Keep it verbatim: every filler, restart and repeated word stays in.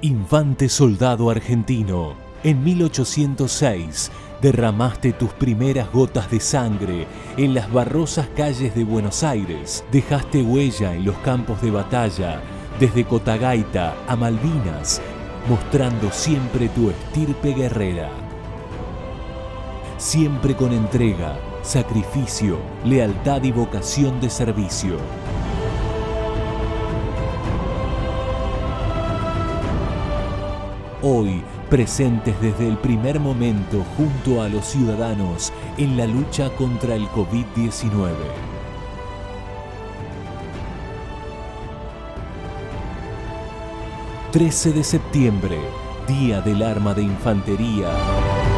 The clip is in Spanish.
Infante soldado argentino, en mil ochocientos seis derramaste tus primeras gotas de sangre en las barrosas calles de Buenos Aires. Dejaste huella en los campos de batalla, desde Cotagaita a Malvinas, mostrando siempre tu estirpe guerrera. Siempre con entrega, sacrificio, lealtad y vocación de servicio. Hoy, presentes desde el primer momento junto a los ciudadanos en la lucha contra el COVID diecinueve. trece de septiembre, Día del Arma de Infantería.